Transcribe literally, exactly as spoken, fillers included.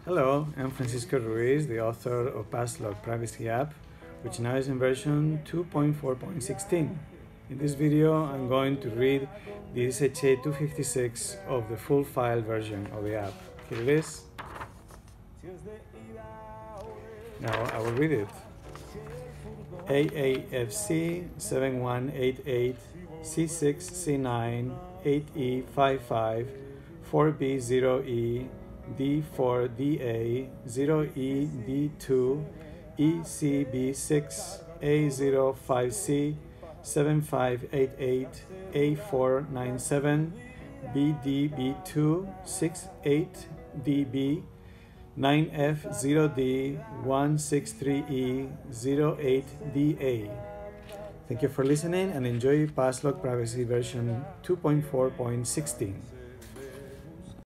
Hello, I'm Francisco Ruiz, the author of PassLok privacy app, which now is in version two point four point one six. In this video, I'm going to read the S H A two fifty-six of the full file version of the app. Here it is. Now I will read it. A A F C seven one eight eight C six C nine eight E five five four B zero E D four D A zero E D two E C B six A zero five C seven five eight eight A four nine seven B D B two six eight D B nine F zero D one six three E zero eight D A. Thank you for listening and enjoy PassLok privacy version two point four point one six.